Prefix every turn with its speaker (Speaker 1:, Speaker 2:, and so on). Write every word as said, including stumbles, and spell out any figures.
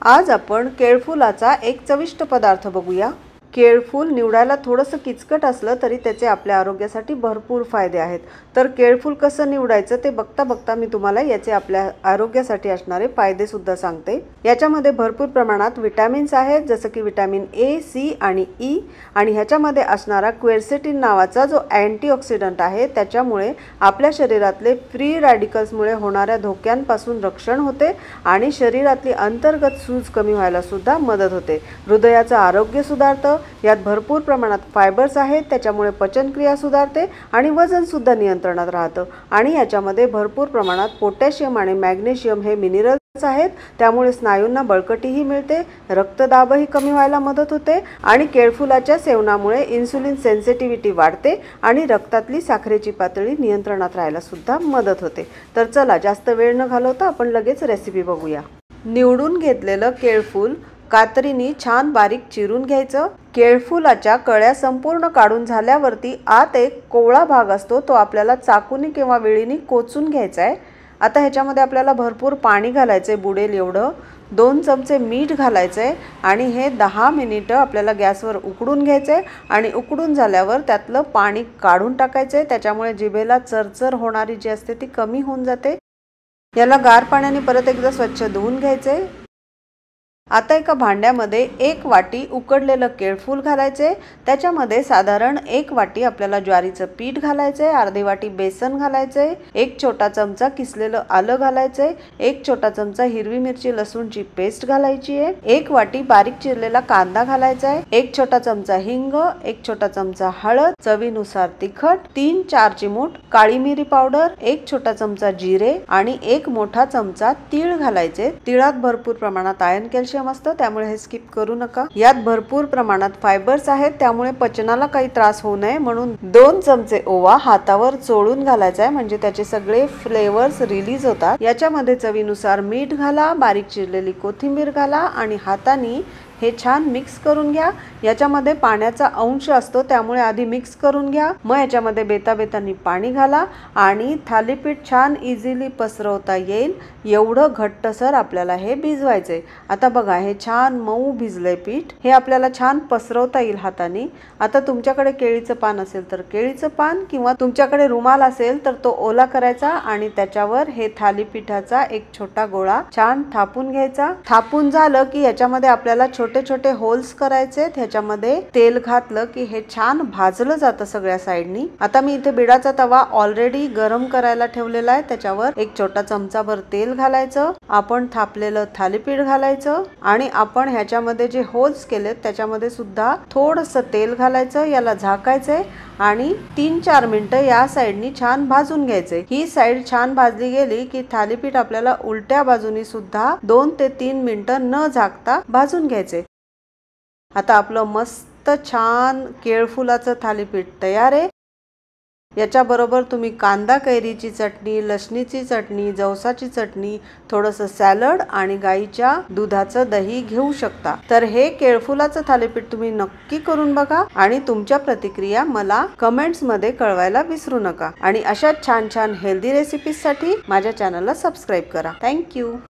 Speaker 1: आज आपण केळफुलाचा एक चविष्ट पदार्थ बघूया। केळफूल निवडायला थोडंसं किचकट असलं तरी त्याचे आपल्या आरोग्यासाठी भरपूर फायदे आहेत। तर केळफूल कसं निवडायचं ते बघता बघता मी तुम्हाला याचे आपल्या आरोग्यासाठी असणारे फायदे सुद्धा सांगते। याच्यामध्ये भरपूर प्रमाणात विटामिन्स आहेत, जसं की विटामिन ए, सी आणि ई, आणि ह्याच्यामध्ये असणारा क्वेरसेटिन नावाचा जो अँटीऑक्सिडंट आहे त्याच्यामुळे आपल्या शरीरातले फ्री रॅडिकल्समुळे होणाऱ्या धोक्यांपासून रक्षण होते आणि शरीरातली अंतर्गत सूज कमी व्हायला सुद्धा मदत होते। हृदयाचं आरोग्य सुधारतं। यात भरपूर प्रमाणात फायबर्स आहेत, त्याच्यामुळे पचनक्रिया सुधारते आणि वजन सुद्धा नियंत्रणात राहतं। आणि याच्यामध्ये भरपूर प्रमाणात पोटॅशियम आणि मॅग्नेशियम हे मिनरल्स आहेत, त्यामुळे स्नायूंना बळकटीही मिळते, रक्तदाबही कमी व्हायला मदत होते आणि केळफुलाच्या सेवनामुळे इन्सुलिन सेन्सिटिव्हिटी वाढते आणि रक्तातली साखरेची पातळी नियंत्रणात राहायला सुद्धा मदत होते। तर चला जास्त वेळ न घालवता आपण लगेच रेसिपी बघूया। निवडून घेतलेलं केळफूल कात्रीने छान बारीक चिरून घ्यायचं। केळफुलाच्या कळ्या संपूर्ण काढून झाल्यावरती आत एक कोवळा भाग असतो, तो आपल्याला चाकूनी किंवा वेळीने कोचून घ्यायचा आहे। आता ह्याच्यामध्ये आपल्याला भरपूर पाणी घालायचे, बुडेल एवढं। दोन चमचे मीठ घालायचे आणि हे दहा मिनिटं आपल्याला गॅसवर उकडून घ्यायचे आणि उकडून झाल्यावर त्यातलं पाणी काढून टाकायचे। त्याच्यामुळे जिभेला चरचर होणारी जी असते ती कमी होऊन जाते। याला गार पाण्याने परत एकदा स्वच्छ धुवून घ्यायचे। आता एका भांड्यामध्ये एक वाटी उकडलेलं केळफूल घालायचे। त्याच्यामध्ये साधारण एक वाटी आपल्याला ज्वारीचं पीठ घालायचे, अर्धी वाटी बेसन घालायचे, एक छोटा चमचा किसलेलं आलं घालायचे, एक छोटा चमचा हिरवी मिरची लसूणची पेस्ट घालायची आहे, एक वाटी बारीक चिरलेला कांदा घालायचा आहे, एक छोटा चमचा हिंग, एक छोटा चमचा हळद, चवीनुसार तिखट, तीन चार चिमूट काळी मिरी पावडर, एक छोटा चमचा जिरे आणि एक मोठा चमचा तीळ घालायचे। तिळात भरपूर प्रमाणात आयर्न, कॅल्शियम असतं, त्यामुळे हे स्किप करू नका। यात भरपूर प्रमाणात फायबर्स आहेत, त्यामुळे पचनाला काही त्रास होऊ नये म्हणून दोन चमचे ओवा हातावर चोळून घालायचा आहे, म्हणजे त्याचे सगळे फ्लेवर्स रिलीज होतात। याच्यामध्ये चवीनुसार मीठ घाला, बारीक चिरलेली कोथिंबीर घाला आणि हाताने हे छान मिक्स करून घ्या। याच्यामध्ये पाण्याचा अंश असतो, त्यामुळे आधी मिक्स करून घ्या, मग याच्यामध्ये बेता बेतांनी पाणी घाला आणि थालीपीठ छान इझिली पसरवता येईल एवढं घट्टसर आपल्याला हे भिजवायचे। आता बघा हे छान मऊ भिजलंय पीठ, हे आपल्याला छान पसरवता येईल हाताने। आता तुमच्याकडे केळीचं पान असेल तर केळीचं पान, किंवा तुमच्याकडे रुमाल असेल तर तो ओला करायचा आणि त्याच्यावर हे थालीपीठाचा एक छोटा गोळा छान थापून घ्यायचा। थापून झालं की याच्यामध्ये आपल्याला छोटे छोटे होल्स करायचे। ह्याच्यामध्ये तेल घातलं की हे छान भाजलं जातं सगळ्या साइडनी। आता मी इथे बिडाचा तवा ऑलरेडी गरम करायला ठेवलेला आहे, त्याच्यावर एक छोटा चमचाभर तेल घालायचं, आपण थापलेलं थालीपीठ घालायचं आणि आपण ह्याच्यामध्ये जे होल्स केलेत त्याच्यामध्ये सुद्धा थोडंसं तेल घालायचं। याला झाकायचंय आणि तीन चार मिनिटं या साइडनी छान भाजून घ्यायचे। ही साइड छान भाजली गेली की थालीपीठ आपल्याला उलट्या बाजूनी सुद्धा दोन ते तीन मिनिटं न झाकता भाजून घ्यायचे। आता आपलं मस्त छान केळफुलाचं थालीपीठ तयार आहे। याच्याबरोबर तुम्ही कांदा कैरीची चटणी, लसणीची चटणी, जवसाची चटणी, थोडंसं सॅलड आणि गाईच्या दुधाचं दही घेऊ शकता। तर हे केळफुलाचं थालीपीठ तुम्ही नक्की करून बघा आणि तुमच्या प्रतिक्रिया मला कमेंट्स मध्ये कळवायला विसरू नका। आणि अशा छान छान हेल्दी रेसिपीजसाठी माझ्या चॅनलला सबस्क्राईब करा। थँक्यू।